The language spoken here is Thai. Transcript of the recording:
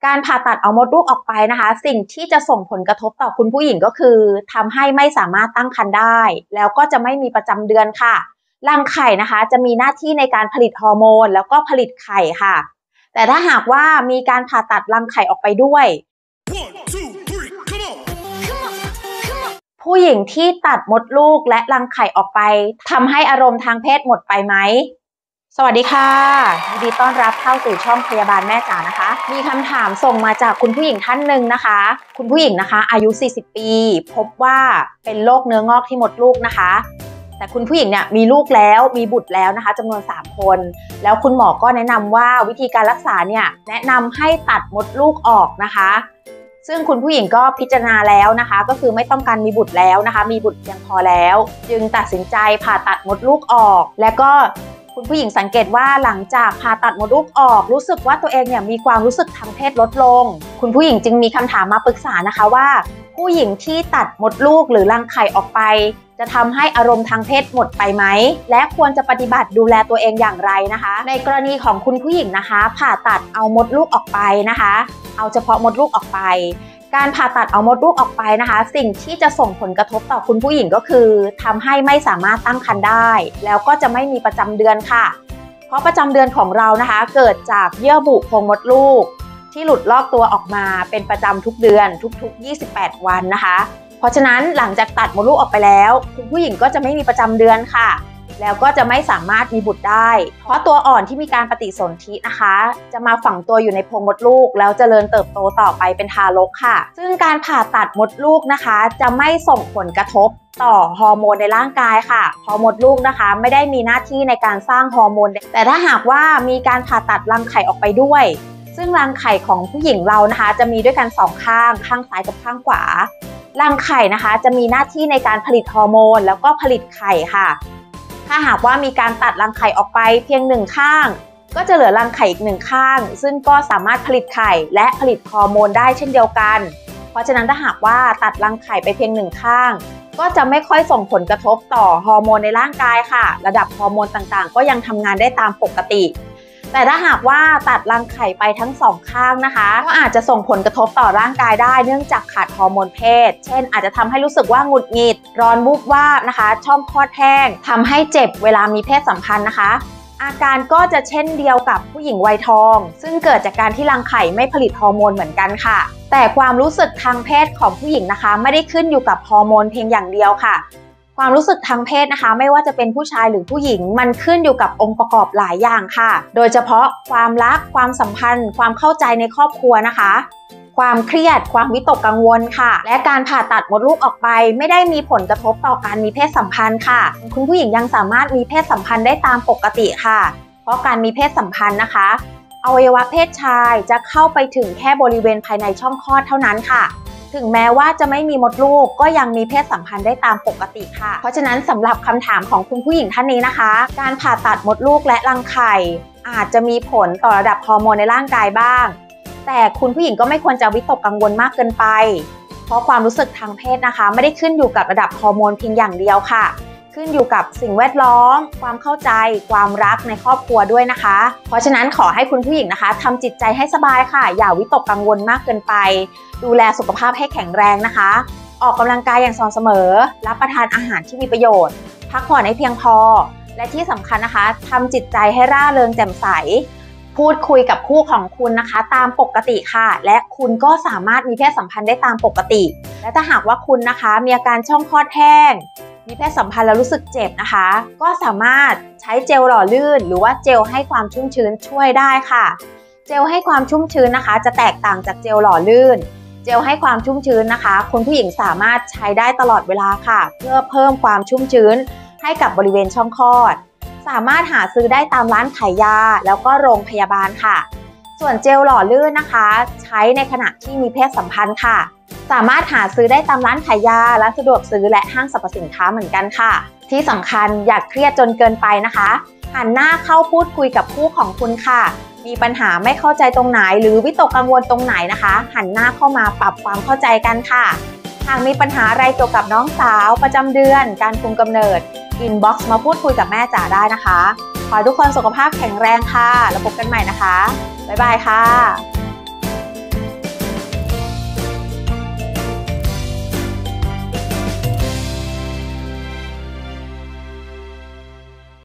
การผ่าตัดเอามดลูกออกไปนะคะสิ่งที่จะส่งผลกระทบต่อคุณผู้หญิงก็คือทำให้ไม่สามารถตั้งครรภ์ได้แล้วก็จะไม่มีประจำเดือนค่ะรังไข่นะคะจะมีหน้าที่ในการผลิตฮอร์โมนแล้วก็ผลิตไข่ค่ะแต่ถ้าหากว่ามีการผ่าตัดรังไข่ออกไปด้วยผู้หญิงที่ตัดมดลูกและรังไข่ออกไปทำให้อารมณ์ทางเพศหมดไปไหมสวัสดีค่ะยินดีต้อนรับเข้าสู่ช่องพยาบาลแม่จ๋านะคะมีคำถามส่งมาจากคุณผู้หญิงท่านหนึ่งนะคะคุณผู้หญิงนะคะอายุ40ปีพบว่าเป็นโรคเนื้องอกที่มดลูกนะคะแต่คุณผู้หญิงเนี่ยมีลูกแล้วมีบุตรแล้วนะคะจำนวน3คนแล้วคุณหมอก็แนะนำว่าวิธีการรักษาเนี่ยแนะนำให้ตัดมดลูกออกนะคะซึ่งคุณผู้หญิงก็พิจารณาแล้วนะคะก็คือไม่ต้องการมีบุตรแล้วนะคะมีบุตรเพียงพอแล้วจึงตัดสินใจผ่าตัดมดลูกออกและก็คุณผู้หญิงสังเกตว่าหลังจากผ่าตัดมดลูกออกรู้สึกว่าตัวเองเนี่ยมีความรู้สึกทางเพศลดลงคุณผู้หญิงจึงมีคำถามมาปรึกษานะคะว่าผู้หญิงที่ตัดมดลูกหรือรังไข่ออกไปจะทำให้อารมณ์ทางเพศหมดไปไหมและควรจะปฏิบัติดูแลตัวเองอย่างไรนะคะในกรณีของคุณผู้หญิงนะคะผ่าตัดเอามดลูกออกไปนะคะเอาเฉพาะมดลูกออกไปการผ่าตัดเอามดลูกออกไปนะคะสิ่งที่จะส่งผลกระทบต่อคุณผู้หญิงก็คือทำให้ไม่สามารถตั้งครรภ์ได้แล้วก็จะไม่มีประจำเดือนค่ะเพราะประจำเดือนของเรานะคะเกิดจากเยื่อบุโพรงมดลูกที่หลุดลอกตัวออกมาเป็นประจำทุกเดือนทุกๆ28วันนะคะเพราะฉะนั้นหลังจากตัดมดลูกออกไปแล้วคุณผู้หญิงก็จะไม่มีประจำเดือนค่ะแล้วก็จะไม่สามารถมีบุตรได้เพราะตัวอ่อนที่มีการปฏิสนธินะคะจะมาฝังตัวอยู่ในโพรงมดลูกแล้วเจริญเติบโตต่อไปเป็นทารกค่ะซึ่งการผ่าตัดมดลูกนะคะจะไม่ส่งผลกระทบต่อฮอร์โมนในร่างกายค่ะเพราะมดลูกนะคะไม่ได้มีหน้าที่ในการสร้างฮอร์โมนแต่ถ้าหากว่ามีการผ่าตัดรังไข่ออกไปด้วยซึ่งรังไข่ของผู้หญิงเรานะคะจะมีด้วยกัน2ข้างซ้ายกับข้างขวารังไข่นะคะจะมีหน้าที่ในการผลิตฮอร์โมนแล้วก็ผลิตไข่ค่ะถ้าหากว่ามีการตัดรังไข่ออกไปเพียง1ข้างก็จะเหลือรังไข่อีก1ข้างซึ่งก็สามารถผลิตไข่และผลิตฮอร์โมนได้เช่นเดียวกันเพราะฉะนั้นถ้าหากว่าตัดรังไข่ไปเพียง1ข้างก็จะไม่ค่อยส่งผลกระทบต่อฮอร์โมนในร่างกายค่ะระดับฮอร์โมนต่างๆก็ยังทำงานได้ตามปกติแต่ถ้าหากว่าตัดรังไข่ไปทั้ง2ข้างนะคะก็อาจจะส่งผลกระทบต่อร่างกายได้เนื่องจากขาดฮอร์โมนเพศเช่นอาจจะทำให้รู้สึกว่าหงุดหงิดร้อนวูบวาบนะคะช่องคลอดแห้งทำให้เจ็บเวลามีเพศสัมพันธ์นะคะอาการก็จะเช่นเดียวกับผู้หญิงวัยทองซึ่งเกิดจากการที่รังไข่ไม่ผลิตฮอร์โมนเหมือนกันค่ะแต่ความรู้สึกทางเพศของผู้หญิงนะคะไม่ได้ขึ้นอยู่กับฮอร์โมนเพียงอย่างเดียวค่ะความรู้สึกทางเพศนะคะไม่ว่าจะเป็นผู้ชายหรือผู้หญิงมันขึ้นอยู่กับองค์ประกอบหลายอย่างค่ะโดยเฉพาะความรักความสัมพันธ์ความเข้าใจในครอบครัวนะคะความเครียดความวิตกกังวลค่ะและการผ่าตัดมดลูกออกไปไม่ได้มีผลกระทบต่อการมีเพศสัมพันธ์ค่ะคุณผู้หญิงยังสามารถมีเพศสัมพันธ์ได้ตามปกติค่ะเพราะการมีเพศสัมพันธ์นะคะอวัยวะเพศชายจะเข้าไปถึงแค่บริเวณภายในช่องคลอดเท่านั้นค่ะถึงแม้ว่าจะไม่มีมดลูกก็ยังมีเพศสัมพันธ์ได้ตามปกติค่ะเพราะฉะนั้นสำหรับคำถามของคุณผู้หญิงท่านนี้นะคะการผ่าตัดมดลูกและรังไข่อาจจะมีผลต่อระดับฮอร์โมนในร่างกายบ้างแต่คุณผู้หญิงก็ไม่ควรจะวิตกกังวลมากเกินไปเพราะความรู้สึกทางเพศนะคะไม่ได้ขึ้นอยู่กับระดับฮอร์โมนเพียงอย่างเดียวค่ะขึ้นอยู่กับสิ่งแวดล้อมความเข้าใจความรักในครอบครัวด้วยนะคะเพราะฉะนั้นขอให้คุณผู้หญิงนะคะทำจิตใจให้สบายค่ะอย่าวิตกกังวลมากเกินไปดูแลสุขภาพให้แข็งแรงนะคะออกกำลังกายอย่างสม่ำเสมอรับประทานอาหารที่มีประโยชน์พักผ่อนให้เพียงพอและที่สำคัญนะคะทำจิตใจให้ร่าเริงแจ่มใสพูดคุยกับคู่ของคุณนะคะตามปกติค่ะและคุณก็สามารถมีเพศสัมพันธ์ได้ตามปกติและถ้าหากว่าคุณนะคะมีอาการช่องคลอดแห้งมีเพศสัมพันธ์แล้วรู้สึกเจ็บนะคะก็สามารถใช้เจลหล่อลื่นหรือว่าเจลให้ความชุ่มชื้นช่วยได้ค่ะเจลให้ความชุ่มชื้นนะคะจะแตกต่างจากเจลหล่อลื่นเจลให้ความชุ่มชื้นนะคะคุณผู้หญิงสามารถใช้ได้ตลอดเวลาค่ะเพื่อเพิ่มความชุ่มชื้นให้กับบริเวณช่องคลอดสามารถหาซื้อได้ตามร้านขายยาแล้วก็โรงพยาบาลค่ะส่วนเจลหล่อลื่นนะคะใช้ในขณะที่มีเพศสัมพันธ์ค่ะสามารถหาซื้อได้ตามร้านขายยาร้านสะดวกซื้อและห้างสรรพสินค้าเหมือนกันค่ะที่สำคัญอย่าเครียดจนเกินไปนะคะหันหน้าเข้าพูดคุยกับคู่ของคุณค่ะมีปัญหาไม่เข้าใจตรงไหนหรือวิตกกังวลตรงไหนนะคะหันหน้าเข้ามาปรับความเข้าใจกันค่ะหากมีปัญหาอะไรเกี่ยวกับน้องสาวประจำเดือนการคุมกำเนิดอินบ็อกซ์มาพูดคุยกับแม่จ๋าได้นะคะขอให้ทุกคนสุขภาพแข็งแรงค่ะแล้วพบกันใหม่นะคะบ๊ายบายค่ะ